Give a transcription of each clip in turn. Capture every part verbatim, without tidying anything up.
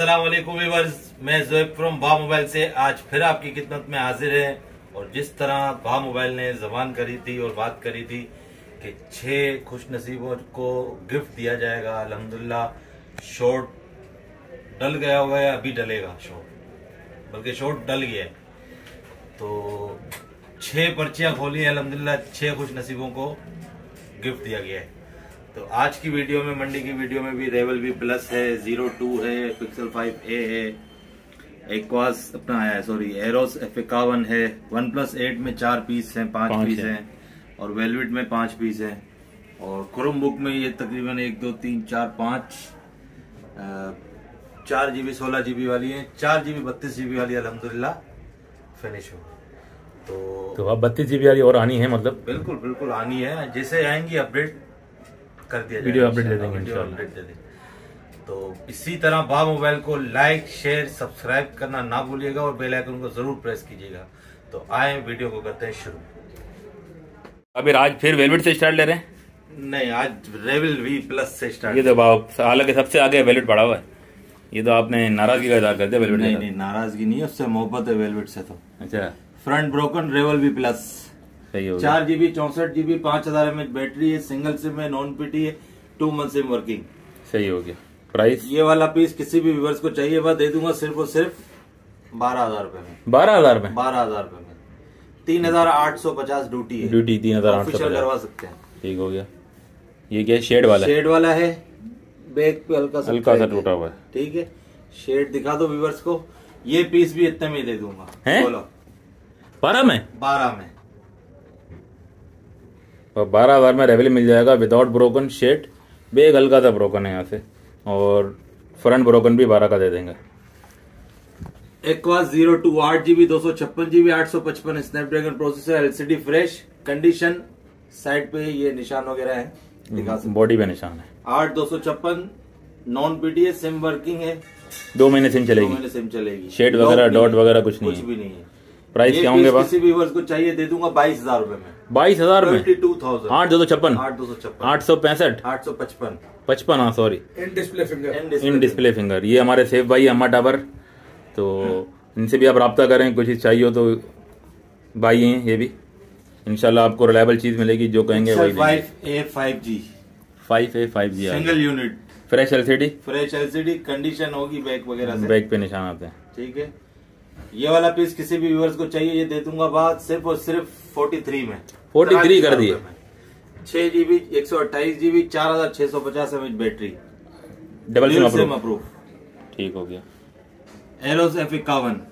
अस्सलाम वालेकुम व्यूअर्स, मैं ज़ोएब फ्रॉम भा मोबाइल से आज फिर आपकी खिदमत में हाजिर है। और जिस तरह भा मोबाइल ने जबान करी थी और बात करी थी कि छह खुश नसीबों को गिफ्ट दिया जाएगा, अल्हम्दुलिल्लाह शॉर्ट डल गया हुआ है, अभी डलेगा शॉर्ट, बल्कि शॉर्ट डल गया है। तो छह पर्चियां खोली है, अल्हम्दुलिल्लाह छह खुश नसीबों को गिफ्ट दिया गया है। तो आज की वीडियो में, मंडी की वीडियो में भी रेवल वी प्लस है, जीरो टू है, पिक्सल फाइव ए है, एक्वास अपना है, सॉरी एरोस एफ इक्यावन है, वन प्लस एट में चार पीस हैं, पांच, पांच पीस हैं है, और वेलवेट में पांच पीस हैं, और क्रोम बुक में ये तकरीबन एक दो तीन चार पांच चार जीबी सोलह जीबी वाली है, चार जीबी बत्तीस जीबी वाली अल्हम्दुलिल्लाह फिनिश हो। तो तो अब बत्तीस जीबी वाली और आनी है, मतलब बिल्कुल बिल्कुल आनी है, जैसे आएंगी अपडेट कर दिया वीडियो अपडेट दे देंगे वीडियो अपडेट दे देंगे। तो इसी तरह भा मोबाइल को लाइक शेयर सब्सक्राइब करना ना भूलिएगा और बेल आइकन को जरूर प्रेस कीजिएगा। तो आए वीडियो को करते हैं शुरू। अभी आज फिर वेलवेट से स्टार्ट ले रहे हैं? नहीं, आज रेवल वी प्लस से स्टार्ट। ये तो हालांकि सबसे आगे वेलवेट पड़ा हुआ है, ये तो आपने नाराजगी का इजहार कर दिया वेलवेट। नहीं नहीं, नाराजगी नहीं है, उससे मोहब्बत है वेलवेट से। तो अच्छा, फ्रंट ब्रोकन रेवल वी प्लस, सही हो गया। चार जीबी चौसठ जीबी पांच हजार एम एच बैटरी है, सिंगल सिम है, नॉन पीटी है, टू मंथ सिम वर्किंग। सही हो गया। प्राइस ये वाला पीस किसी भी व्यूअर्स को चाहिए वह दे दूंगा सिर्फ और सिर्फ बारह हजार रूपये में। बारह हजार में बारह हजार रूपये में तीन हजार आठ सौ पचास ड्यूटी है। ड्यूटी तीन हजार आठ सौ ऑफिशियल करवा सकते हैं। ठीक हो गया। ये क्या शेड वाला? शेड वाला है, बैक पे हल्का सा हल्का सा टूटा हुआ है। ठीक है, शेड दिखा दो व्यूअर्स को। ये पीस भी इतने में दे दूंगा। बोलो बारह में? बारह में और बारह हजार में रेवल मिल जाएगा विदाउट ब्रोकन शेड, बैग हल्का सा ब्रोकन है यहाँ से, और फ्रंट ब्रोकन भी बारह का दे देंगे। एक्वास जीरो टू आठ जीबी दो सौ छप्पन जीबी आठ सौ पचपन Snapdragon processor, LCD fresh condition, side पे ये निशान वगैरह है, दिखा सकते, बॉडी पे निशान है। आठ दो सौ छप्पन नॉन पीटी है, सिम वर्किंग है, दो महीने सिम चलेगी, दो महीने सिम चलेगी, शेड वगैरह डॉट वगैरह कुछ नहीं कुछ है। भी नहीं है। प्राइस क्या होंगे? किसी भी व्यूअर्स को चाहिए दे दूंगा बाईस हजार रूपये में। बाईस हजार में टू थाउजेंड आठ दो सौ छप्पन आठ दो सौ छप्पन आठ सौ पैंसठ आठ सौ पचपन पचपन हाँ sorry, in display finger in display finger. ये हमारे सेफ भाई अम्मा टावर, तो इनसे भी आप रब्ता करें, कुछ चीज चाहिए हो तो भाई हैं ये भी, इंशाल्लाह आपको रिलायबल चीज मिलेगी, जो कहेंगे वही। Five A five G five A five G single unit, fresh LCD, fresh LCD condition होगी बैक वगैरह से, बैक पे निशान आते हैं। ठीक है, ये वाला पीस किसी भी व्यूअर्स को चाहिए ये दे दूंगा बात सिर्फ और सिर्फ फोर्टी थ्री में। फोर्टी थ्री कर दिए। छह जीबी एक सौ अट्ठाईस जीबी चार हजार छह सौ पचास M H battery, double sim approve. ठीक हो गया। एरोस एफ इक्यावन,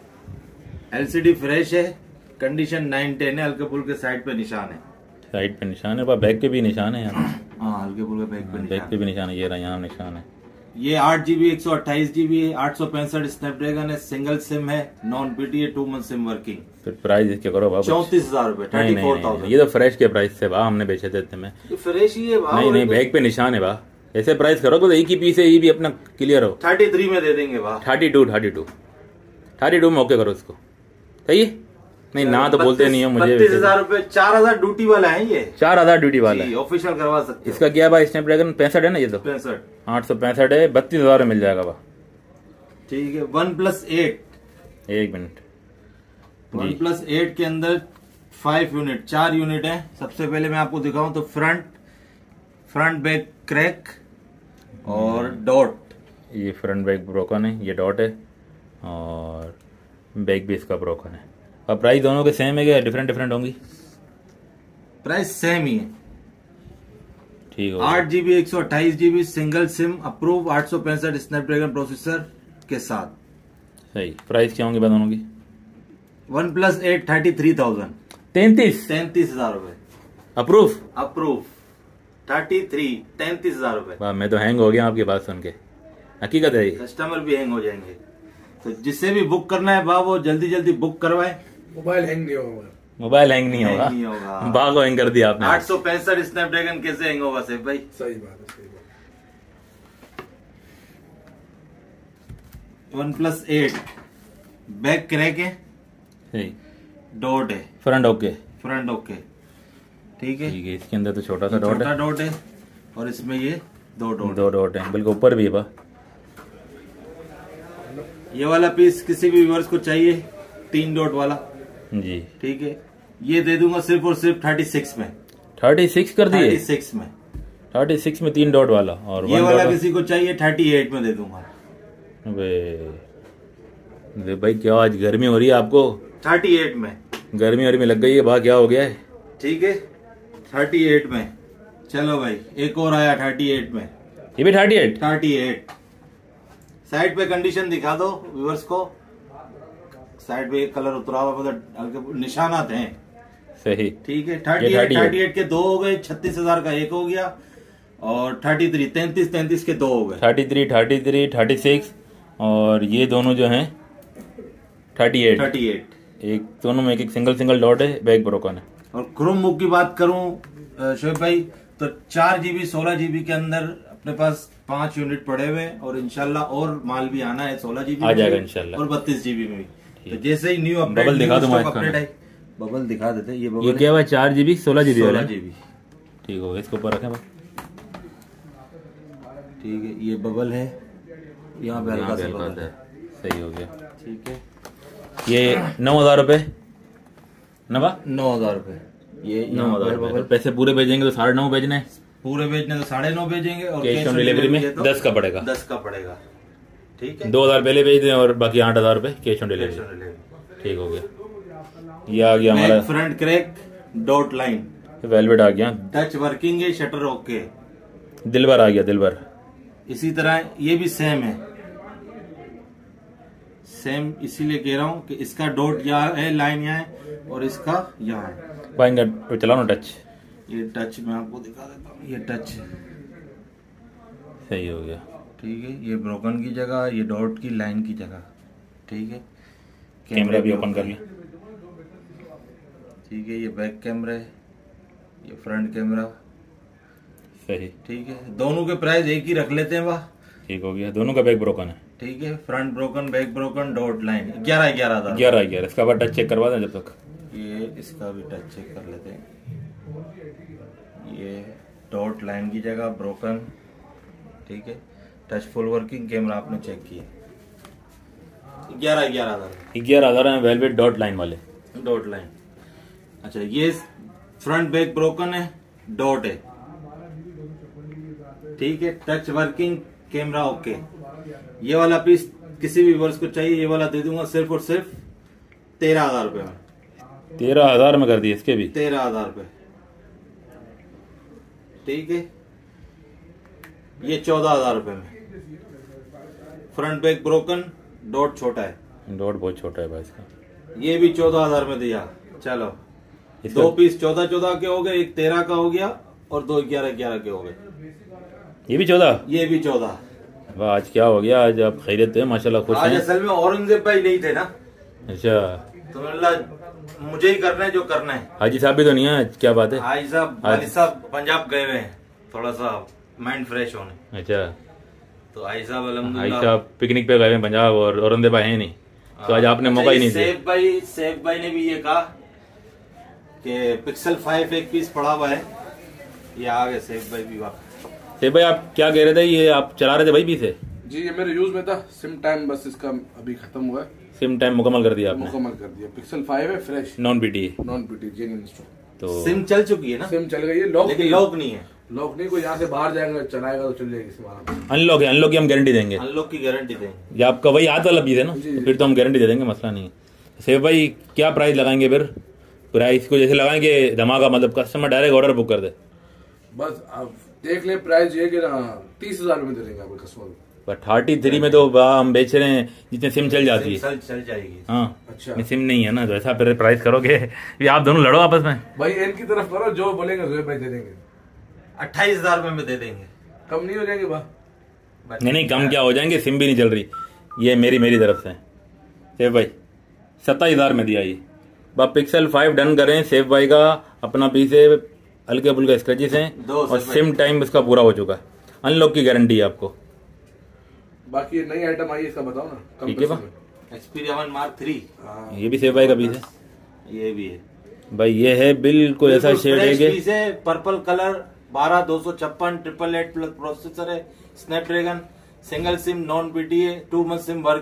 एलसीडी फ्रेश है, कंडीशन नाइन टेन है, हल्के फुल्के साइड पे निशान है, साइड पे निशान है, बैक पे भी निशान है यहाँ। हाँ, हल्के फुल्के बैक पे बैक पे भी निशान है, ये रहा यहाँ निशान है। ये आठ जीबी एक सौ अट्ठाईस जीबी आठ सौ पैंसठ स्नैपड्रैगन है, सिंगल सिम है, नॉन पीटी है, टू मंथ सिम वर्किंग। फिर प्राइस क्या करो बाबू? चौंतीस हजार रूपए, थर्टी फोर थाउजेंड। ये तो फ्रेश के प्राइस से बा हमने बेचे थे में, फ्रेश ही है बा। नहीं नहीं, बैक पे निशान है बा, ऐसे प्राइस करो तो एक ही पीस है, ये भी अपना क्लियर हो। थर्टी थ्री में दे देंगे बा, thirty two thirty two thirty two में ओके करो इसको, सही है? नहीं ना तो बोलते नहीं हो मुझे। बत्तीस हजार रूपए, चार हजार ड्यूटी वाला है ये, चार हजार ड्यूटी वाला है, ऑफिशियल करवा सकते हैं। इसका क्या भाई? स्नैपड्रैगन पैंसठ है ना, ये तो पैंसठ आठ सौ पैंसठ है, बत्तीस हजार में मिल जाएगा बा। ठीक है, वन प्लस एट, एक मिनट, वन प्लस एट के अंदर फाइव यूनिट, चार यूनिट है। सबसे पहले मैं आपको दिखाऊं तो फ्रंट फ्रंट बैक क्रैक और डॉट, ये फ्रंट बैक ब्रोकन है, ये डॉट है, और बैक भी इसका ब्रोकन है। अब प्राइस दोनों के सेम है क्या डिफरेंट डिफरेंट होंगी? प्राइस सेम ही है। ठीक है। आठ जीबी एक सौ अट्ठाईस जीबी सिंगल सिम अप्रूव, आठ सौ पैंसठ स्नैपड्रैगन प्रोसेसर के साथ। सही। प्राइस क्या होंगे दोनों की? One plus eight thirty three thousand, तैतीस तैंतीस हजार रूपए अप्रूव। अप्रूव थर्टी थ्री तैंतीस हजार रूपए। मैं तो हैंग हो गया आपकी बात सुन के, हकीकत है। कस्टमर भी हैंग हो जाएंगे, तो जिससे भी बुक करना है बा वो जल्दी जल्दी बुक करवाए। मोबाइल हैंग नहीं होगा, मोबाइल हैंग नहीं होगा, नहीं होगा। बाग हैंग कर दिया आपने। आठ सौ पैंसठ स्नैपड्रैगन कैसे हैंग होगा सेफ भाई? सही बात है, सही बात। One plus eight back crack है, सही, डॉट है, फ्रंट ओके, फ्रंट ओके, ठीक है। ठीक है, इसके अंदर तो छोटा सा डॉट है, डॉट है, और इसमें ये दो डॉट दो डॉट है, बल्कि ऊपर भी है बा। ये वाला पीस किसी भी व्यूअर्स को चाहिए, तीन डॉट वाला जी, ठीक है, ये दे दूंगा सिर्फ और सिर्फ थर्टी सिक्स में। थर्टी सिक्स कर दिए? थर्टी सिक्स में, थर्टी सिक्स में तीन डॉट वाला। और ये वाला किसी को चाहिए थर्टी एट में दे दूंगा। अबे भाई क्या आज गर्मी हो रही है आपको? थर्टी एट में गर्मी वर्मी लग गई है, बाहर क्या हो गया है? ठीक है, थर्टी एट में। चलो भाई एक और आया थर्टी एट में, ये भी thirty eight? Thirty eight. Side पे कंडीशन दिखा दो व्यूअर्स को, साइड पे एक कलर उतरा हुआ, मतलब निशानात हैं। सही, ठीक है। थर्टी एट थर्टी एट के दो हो गए, छत्तीस हजार का एक हो गया, और थर्टी थ्री तैंतीस तैंतीस के दो हो गए। Thirty three thirty three thirty six और ये दोनों जो हैं थर्टी एट। थर्टी एट एक दोनों में एक एक सिंगल सिंगल डॉट है, बैक ब्रोकन है। और क्रोम बुक की बात करूं शोएब भाई, तो चार जीबी सोलह जीबी के अंदर अपने पास पांच यूनिट पड़े हुए हैं, और इंशाल्लाह और माल भी आना है सोलह जीबी आ जाएगा इंशाल्लाह, और बत्तीस जीबी में भी। तो जैसे ही न्यू अपडेट, बबल दिखा दूंगा इसका, अपडेट आई बबल दिखा देते। ये बबल ये क्या हुआ? चार जीबी सोलह जीबी सोलह जीबी ठीक हो, इसके ऊपर रखें भाई। ठीक है, ये बबल है, यहाँ पे हल्का सा बबल है। सही हो गया। ठीक है, ये नौ हजार रूपए नवा नौ हजार रूपए ये नौ हजार रूपए। पैसे पूरे भेजेंगे तो साढ़े नौ भेजने हैं, पूरे भेजने तो साढ़े नौ भेजेंगे, और कैश ऑन डिलीवरी में तो दस का पड़ेगा। दस का पड़ेगा। ठीक है, दो हजार पहले भेज दें और बाकी आठ हजार रूपए कैश ऑन डिलीवरी। ठीक हो गया। ये आ गया हमारा front crack dot line, velvet आ गया, टच वर्किंग है, शटर ओके, दिलबर आ गया, दिलबर। इसी तरह ये भी सेम है, सेम इसीलिए कह रहा हूँ कि इसका डॉट यहाँ है, लाइन यहाँ है, और इसका यहाँ है। पाएंगे तो चलाओ ना टच। ये टच मैं आपको दिखा देता हूँ, ये टच सही हो गया। ठीक है, ये ब्रोकन की जगह, ये डॉट की लाइन की जगह। ठीक है, कैमरा भी ओपन कर लिया। ठीक है, ये बैक कैमरा है, ये फ्रंट कैमरा। सही, ठीक है, दोनों के प्राइस एक ही रख लेते हैं वाह। ठीक हो गया, दोनों का बैक ब्रोकन है। ठीक है, front broken, back broken, dot line, ग्यारह ग्यारह हजार ग्यारह ग्यारह इसका बाद टच चेक करवा दें जब तक। ये इसका भी टच चेक कर लेते हैं। ये डॉट लाइन की जगह ब्रोकन। ठीक है, टच फुल वर्किंग, कैमरा आपने चेक किया। ग्यारह ग्यारह हजार ग्यारह हजार है वेलवेट डॉट लाइन वाले, डॉट लाइन। अच्छा, ये फ्रंट बैक ब्रोकन है, डॉट है। ठीक है, टच वर्किंग, कैमरा ओके। ये वाला पीस किसी भी वर्ष को चाहिए, ये वाला दे दूंगा सिर्फ और सिर्फ तेरह हजार रुपए में। तेरह हजार में कर दिए इसके भी, तेरह हजार रुपए। ठीक है, ये चौदह हजार रुपए में। फ्रंट बैक ब्रोकन, डॉट छोटा है, डॉट बहुत छोटा है भाई इसका। ये भी चौदह हजार में दिया। चलो, दो पीस चौदह चौदह के हो गए, एक तेरह का हो गया, और दो ग्यारह ग्यारह के हो गए। ये भी चौदह, ये भी चौदह। वाह, आज क्या हो गया? आज आप खैरियत है माशाल्लाह, खुश आज हैं? असल में औरंगजेब भाई नहीं थे ना। अच्छा, तो अल्लाह मुझे ही करना है जो करना है। हाजी साहब भी तो नहीं है, क्या बात है? हाजी साहब हाजी साहब पंजाब गए हुए हैं, थोड़ा सा माइंड फ्रेश होने। अच्छा, तो हाजी साहब हाजी अल्हम्दुलिल्लाह साहब पिकनिक पे गए हैं पंजाब, और औरंगजेब भाई है नहीं, तो आज आपने मौका ही नहीं दिया। सेफ भाई सेफ भाई ने भी ये कहा कि पिक्सल फाइव एक पीस पड़ा हुआ है, ये आ गए सेफ भाई भी वापस। सेफ भाई आप क्या कह रहे थे? ये आप चला रहे थे भाई पीछे? जी, ये मेरे यूज में था, सिम टाइम बस इसका अभी खत्म हुआ है। सिम टाइम मुकम्मल कर दिया आपने? मुकम्मल कर दिया। पिक्सल फाइव है, fresh, non PT, non PT, genuine stock. तो सिम चल चुकी है ना? सिम चल गई है, लॉक लेकिन लॉक नहीं है। लॉक नहीं, कोई यहाँ से बाहर जाएगा चलाएगा तो चल जाएगी सिम आराम। अनलॉक है, अनलॉक की हम गारंटी देंगे। अनलॉक की गारंटी देंगे। ये आपका वही हाथ वाला पीस है ना, तो फिर तो हम गारंटी दे देंगे, मसला नहीं है। सेफ भाई क्या प्राइस लगाएंगे फिर? प्राइस को जैसे लगाएंगे धमाका, मतलब कस्टमर डायरेक्ट ऑर्डर बुक कर दे। बस आप देख ले, प्राइस ये कि ना तीस हजार में दे देंगे आपको कस्टमर। पर थर्टी थ्री में तो हम बेच रहे हैं जितने सिम चल जाती है। चल चल जाएगी। हाँ, अच्छा, सिम नहीं है ना, तो ऐसा फिर प्राइस करोगे? ये आप दोनों लड़ो आपस में भाई, इनकी तरफ करो, जो बोलेंगे जोएब भाई दे देंगे। अट्ठाईस हजार रुपए में दे देंगे, कम नहीं हो जाएंगे बा? नहीं नहीं, कम क्या हो जाएंगे, सिम भी नहीं चल रही। ये मेरी मेरी तरफ से सेफ भाई सत्ताईस हजार में दिया। ये बस पिक्सल फाइव डन करें, सेफ भाई का अपना पीस है, हल्के फुल्के स्क्रैचेस हैं, और सिम टाइम इसका पूरा हो चुका है। अनलॉक की गारंटी है आपको। बाकी ये नई आइटम आई है, इसका बताओ ना। ठीक है बा, एक्सपीरियन मार्क थ्री, ये भी सेफ भाई का पीस है। ये भी है भाई, ये है बिल्कुल ऐसा शेड है कि पीस है, पर्पल कलर, बारह दो सौ छप्पन, ट्रिपल एट प्लस प्रोसेसर है, Snapdragon, single sim, non PT है, टू मंथ सिम वर्किंग।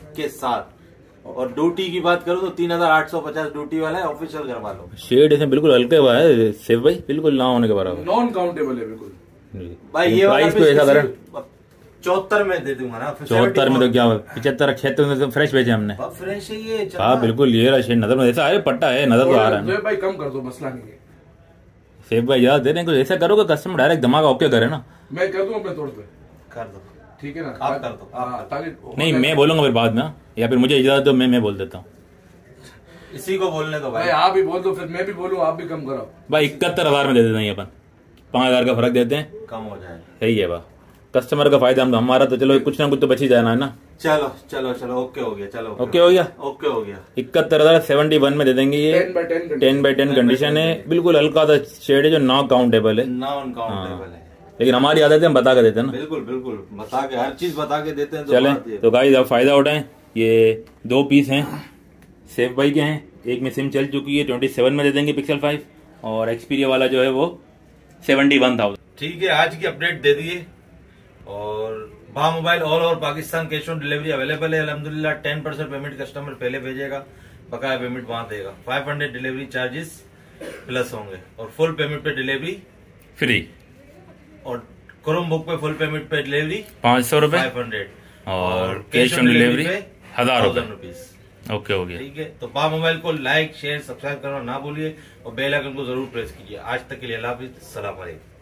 के साथ। और ड्यूटी की बात करूँ तो तीन हजार आठ सौ पचास ड्यूटी वाला है ऑफिशियल घर वालों। शेड इसमें बिल्कुल हल्के हुआ है सेफ भाई, बिल्कुल ना होने के बराबर। नॉन काउंटेबल है बिल्कुल भाई। ये प्राइस को ऐसा करें चौहत्तर में दे दूंगा ना। चौहत्तर में तो क्या पिछहत्तर छिहत्तर में तो फ्रेश भेजे हमने। फ्रेश है ये। हाँ बिल्कुल ये रहा शेड नजर में ऐसा है, पट्टा है नजर तो आ रहा है। भाई कम कर दो, मसला नहीं है। सेफ भाई याद दे रहे हैं कुछ ऐसा करो कि कस्टमर डायरेक्ट धमाका ओके करे ना। मैं कर दूं अपने तौर पे। कर दो ठीक है ना, आप कर दो। आप नहीं मैं बोलूंगा फिर बाद में, या फिर मुझे इजाजत दो, मैं मैं बोल देता हूँ। इसी को बोलने दो भाई। आप भी बोल दो फिर मैं भी बोलूं, आप भी कम करो भाई। इकहत्तर हजार में दे देते हैं अपन, पांच हजार का फर्क देते हैं, कम हो जाए। सही है बा, कस्टमर का फायदा हम हमारा तो चलो कुछ ना कुछ तो बच ही जाना है ना। चलो चलो चलो ओके हो गया। चलो ओके हो गया, ओके हो गया। इकहत्तर हजार सेवेंटी वन में दे देंगे ये। टेन बाई टेन कंडीशन है, बिल्कुल हल्का सा शेड है जो नॉन काउंटेबल है। नॉन काउंटेबल है, लेकिन हमारी आदत है हम बता के देते हैं ना। बिल्कुल बिल्कुल बता के हर चीज बता के देते हैं। चले तो गाइस आप फायदा उठाएं। ये दो पीस हैं सेफ भाई के हैं, एक में सिम चल चुकी है ट्वेंटी सेवन में दे देंगे पिक्सल फाइव, और एक्सपीरिया वाला जो है वो सेवेंटी वन थाउजेंड। ठीक है आज की अपडेट दे दिए। और भा mobile all over Pakistan cash on delivery available है अल्हम्दुलिल्लाह। टेन परसेंट पेमेंट कस्टमर पहले भेजेगा, बकाया पेमेंट वहां देगा। Five hundred delivery charges plus होंगे और फुल पेमेंट पे डिलीवरी फ्री, और क्रोम बुक पे फुल पेमेंट पे डिलीवरी पाँच सौ रुपए फाइव हंड्रेड और कैश ऑन डिलीवरी हजार रुपीज। ओके हो गया। ठीक है तो बा मोबाइल को लाइक शेयर सब्सक्राइब करना ना भूलिए और बेल आइकन को जरूर प्रेस कीजिए। आज तक के लिए अल्लाह हाफिज़, अस्सलाम वालेकुम।